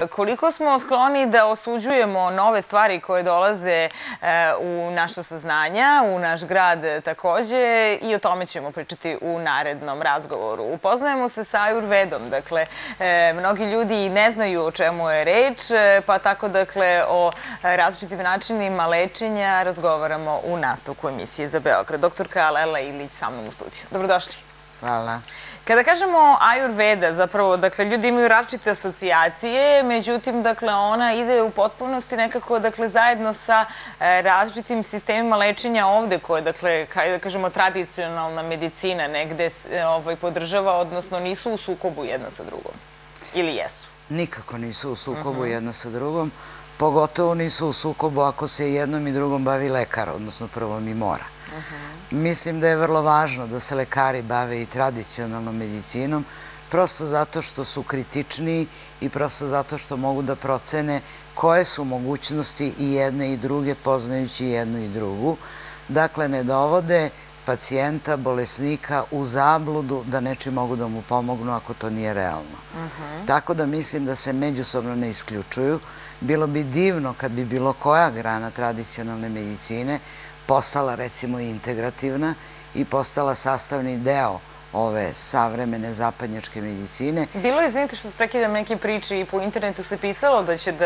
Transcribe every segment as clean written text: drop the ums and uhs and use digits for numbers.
Koliko smo skloni da osuđujemo nove stvari koje dolaze u naša saznanja, u naš grad takođe, i o tome ćemo pričati u narednom razgovoru. Upoznajemo se sa Ajurvedom, dakle, mnogi ljudi ne znaju o čemu je reč, pa tako, dakle, o različitim načinima lečenja razgovaramo u nastavku emisije za Beograd. Doktorka Lela Ilić sa mnom u studiju. Dobrodošli. Hvala. Kada kažemo Ajurveda, zapravo, dakle, ljudi imaju različite asocijacije, međutim, dakle, ona ide u potpunosti nekako, dakle, zajedno sa različitim sistemima lečenja ovde, koje, dakle, da kažemo, tradicionalna medicina negde podržava, odnosno nisu u sukobu jedna sa drugom. Ili jesu? Nikako nisu u sukobu jedna sa drugom, pogotovo nisu u sukobu ako se jednom i drugom bavi lekar, odnosno prvom i mora. Mislim da je vrlo važno da se lekari bave i tradicionalnom medicinom, prosto zato što su kritičniji i prosto zato što mogu da procene koje su mogućnosti i jedne i druge, poznajući jednu i drugu. Dakle, ne dovode pacijenta, bolesnika u zabludu da nečim mogu da mu pomognu ako to nije realno. Tako da mislim da se međusobno ne isključuju. Bilo bi divno kad bi bilo koja grana tradicionalne medicine postala, recimo, integrativna i postala sastavni deo ove savremene zapadnjačke medicine. Bilo je, izvinite što se prekidam, neke priče i po internetu se pisalo da će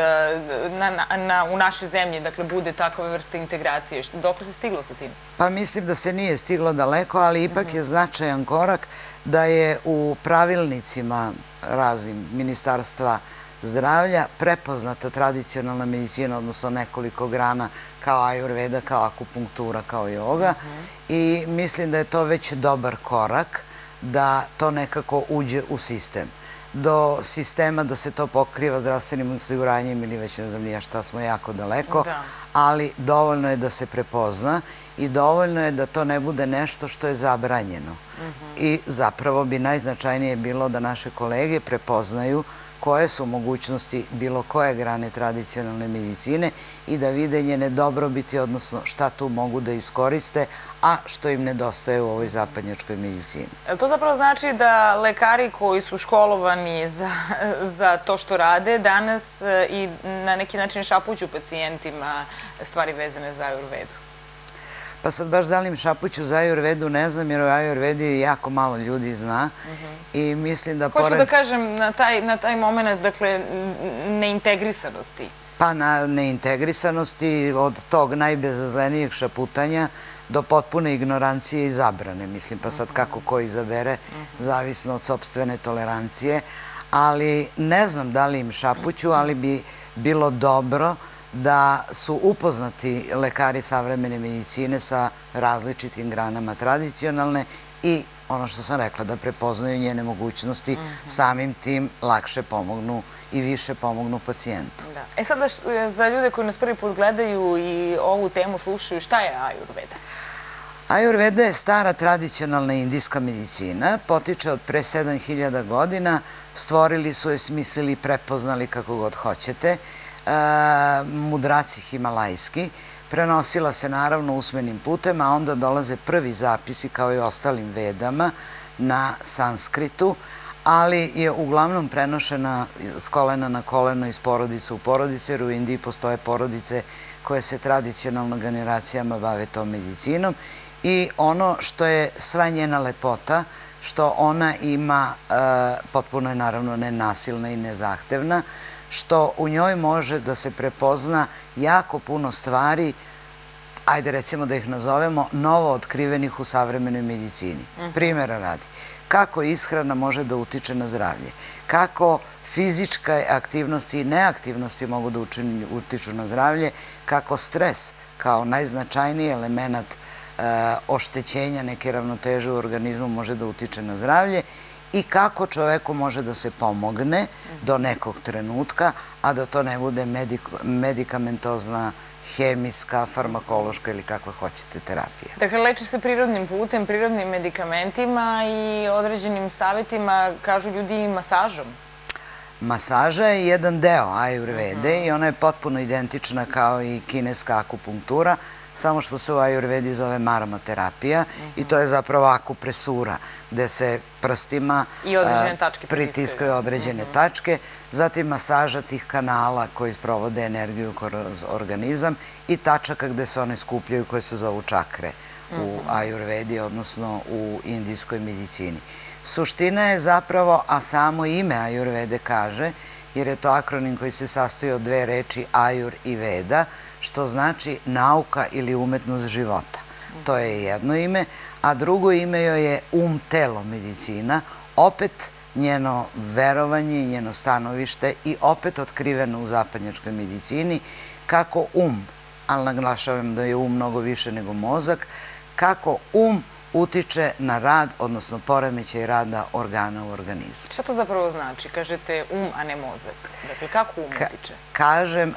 u našoj zemlji, dakle, bude takve vrste integracije. Dok se stiglo sa tim? Pa mislim da se nije stiglo daleko, ali ipak je značajan korak da je u pravilnicima raznim ministarstva zdravlja prepoznata tradicionalna medicina, odnosno nekoliko grana kao Ajurveda, kao akupunktura, kao joga, i mislim da je to već dobar korak da to nekako uđe u sistem. Do sistema da se to pokriva zdravstvenim osiguranjem ili već ne znam nija šta, smo jako daleko, ali dovoljno je da se prepozna i dovoljno je da to ne bude nešto što je zabranjeno. I zapravo bi najznačajnije bilo da naše kolege prepoznaju koje su mogućnosti bilo koje grane tradicionalne medicine i da vide njene dobrobiti, odnosno šta tu mogu da iskoriste, a što im nedostaje u ovoj zapadnjačkoj medicini. To zapravo znači da lekari koji su školovani za to što rade danas i na neki način šapuću pacijentima stvari vezane za Ajurvedu? Pa sad baš da li im šapuću za Ajurvedu ne znam, jer o Ajurvedi jako malo ljudi zna i mislim da hoću da kažem na taj moment, dakle, neintegrisanosti. Pa na neintegrisanosti, od tog najbezazlenijeg šaputanja do potpune ignorancije i zabrane. Mislim, pa sad kako ko izabere, zavisno od sopstvene tolerancije. Ali ne znam da li im šapuću, ali bi bilo dobro da su upoznati lekari savremene medicine sa različitim granama tradicionalne i ono što sam rekla, da prepoznaju njene mogućnosti, samim tim lakše pomognu i više pomognu pacijentu. E sada, za ljude koji nas prvi put gledaju i ovu temu slušaju, šta je Ajurveda? Ajurveda je stara tradicionalna indijska medicina, potiče od pre 7000 godina, stvorili su je, smislili i prepoznali kako god hoćete, mudraci himalajski, prenosila se naravno usmenim putem, a onda dolaze prvi zapisi kao i ostalim vedama na sanskritu, ali je uglavnom prenošena s kolena na koleno, iz porodice u porodice, jer u Indiji postoje porodice koje se tradicionalno generacijama bave tom medicinom i ono što je sva njena lepota, što ona ima, potpuno je naravno nenasilna i nezahtevna, što u njoj može da se prepozna jako puno stvari, ajde recimo da ih nazovemo, novo otkrivenih u savremenoj medicini. Primjera radi, kako ishrana može da utiče na zdravlje, kako fizičke aktivnosti i neaktivnosti mogu da utiču na zdravlje, kako stres kao najznačajniji element oštećenja neke ravnoteže u organizmu može da utiče na zdravlje i kako čoveku može da se pomogne do nekog trenutka, a da to ne bude medikamentozna, hemijska, farmakološka ili kakva hoćete terapija. Dakle, leči se prirodnim putem, prirodnim medikamentima i određenim savjetima, kažu ljudi, i masažom. Masaža je jedan deo Ajurvede i ona je potpuno identična kao i kineska akupunktura, samo što se u ajurvedi zove marmoterapija i to je zapravo akupresura, gde se prstima pritiskaju određene tačke, zatim masaža tih kanala koji provode energiju kroz organizam i tačaka gde se one skupljaju koje se zovu čakre u ajurvedi, odnosno u indijskoj medicini. Suština je zapravo, a samo ime ajurvede kaže, jer je to akronim koji se sastoji od dve reči ajur i veda, što znači nauka ili umetnost života. To je jedno ime, a drugo ime joj je telo medicina, opet njeno verovanje i njeno stanovište i opet otkriveno u zapadnjačkoj medicini kako ali naglašavam da je mnogo više nego mozak, kako utiče na rad, odnosno poremećaj rada organa u organizmu. Šta to zapravo znači? Kažete a ne mozak. Dakle, kako utiče? Kažem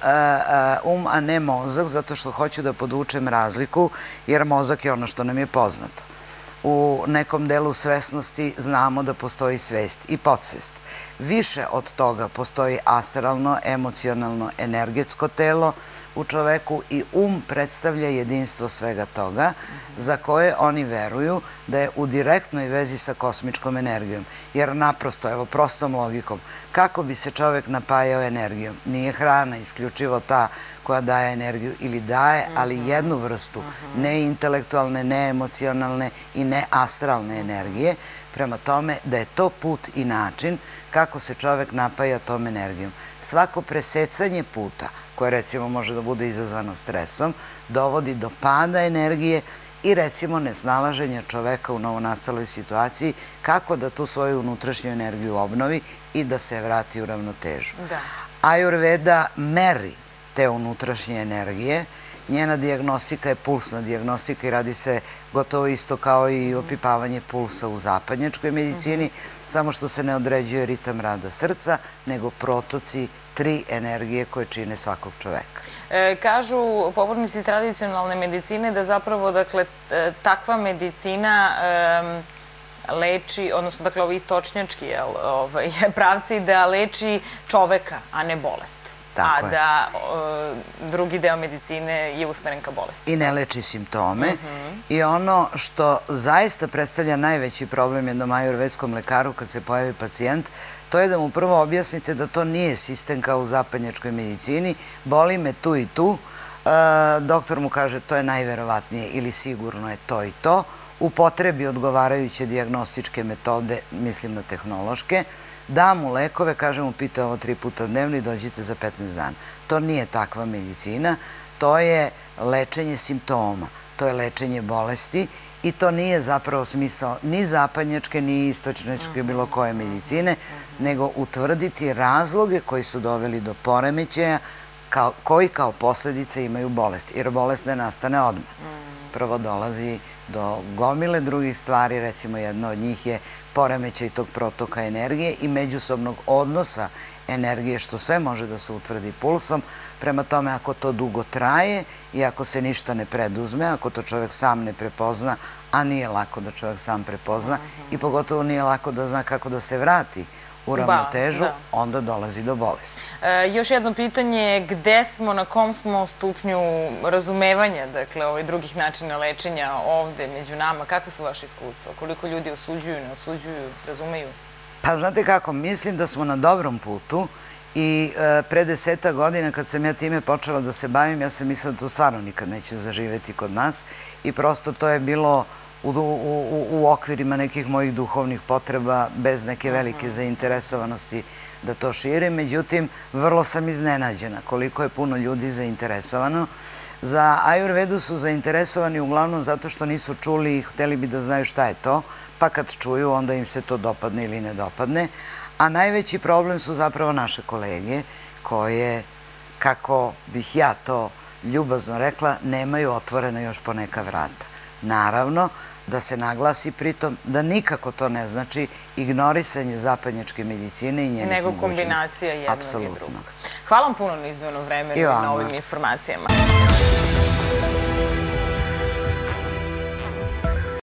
a ne mozak zato što hoću da podvučem razliku, jer mozak je ono što nam je poznato. U nekom delu svesnosti znamo da postoji svest i podsvest. Više od toga postoji astralno, emocionalno, energetsko telo u čoveku i predstavlja jedinstvo svega toga za koje oni veruju da je u direktnoj vezi sa kosmičkom energijom. Jer naprosto, evo, prostom logikom, kako bi se čovek napajao energijom? Nije hrana isključivo ta koja daje energiju ili daje, ali jednu vrstu ne intelektualne, ne emocionalne i ne astralne energije. Prema tome da je to put i način kako se čovek napaja tom energijom. Svako presecanje puta, koje recimo može da bude izazvano stresom, dovodi do pada energije i recimo nesnalaženja čoveka u novonastaloj situaciji kako da tu svoju unutrašnju energiju obnovi i da se vrati u ravnotežu. Ajurveda meri te unutrašnje energije. Njena dijagnostika je pulsna dijagnostika i radi se gotovo isto kao i opipavanje pulsa u zapadnjačkoj medicini, samo što se ne određuje ritam rada srca, nego protoci tri energije koje čine svakog čoveka. Kažu pobornici tradicionalne medicine da zapravo, dakle, takva medicina leči, odnosno, dakle, ovi istočnjački pravci da leči čoveka, a ne bolest. A da drugi deo medicine je usmeren ka bolesti. I ne leči simptome. I ono što zaista predstavlja najveći problem jednom ajurvedskom lekaru kad se pojavi pacijent, to je da mu prvo objasnite da to nije sistem kao u zapadnjačkoj medicini, boli me tu i tu, doktor mu kaže to je najverovatnije ili sigurno je to i to, upotrebi odgovarajuće dijagnostičke metode, mislim na tehnološke, da mu lekove, kaže mu pite ovo 3 puta dnevno i dođite za 15 dana. To nije takva medicina, to je lečenje simptoma, to je lečenje bolesti i to nije zapravo smisao ni zapadnjačke, ni istočnjačke bilo koje medicine, nego utvrditi razloge koji su doveli do poremećaja koji kao posledice imaju bolest, jer bolest ne nastane odmah. Prvo dolazi do gomile drugih stvari, recimo jedna od njih je poremećaj tog protoka energije i međusobnog odnosa energije, što sve može da se utvrdi pulsom. Prema tome, ako to dugo traje i ako se ništa ne preduzme, ako to čovek sam ne prepozna, a nije lako da čovek sam prepozna i pogotovo nije lako da zna kako da se vrati u ravnotežu, onda dolazi do bolesti. Još jedno pitanje, gde smo, na kom smo stupnju razumevanja, dakle, drugih načina lečenja ovde među nama? Kako su vaše iskustva? Koliko ljudi osuđuju, ne osuđuju, razumeju? Pa znate kako, mislim da smo na dobrom putu i pre 10 godina kad sam ja time počela da se bavim, ja sam mislila da to stvarno nikad neće zaživeti kod nas i prosto to je bilo u okvirima nekih mojih duhovnih potreba, bez neke velike zainteresovanosti da to širim. Međutim, vrlo sam iznenađena koliko je puno ljudi zainteresovano. Za ajurvedu su zainteresovani uglavnom zato što nisu čuli i hteli bi da znaju šta je to, pa kad čuju onda im se to dopadne ili ne dopadne. A najveći problem su zapravo naše kolege koje, kako bih ja to ljubazno rekla, nemaju otvorena još poneka vrata. Naravno, da se naglasi pritom da nikako to ne znači ignorisanje zapadnjačke medicine i njenih mogućnosti. Nego kombinacija jednog i drugog. Hvala vam puno na izdvojenom vremenu i na ovim informacijama.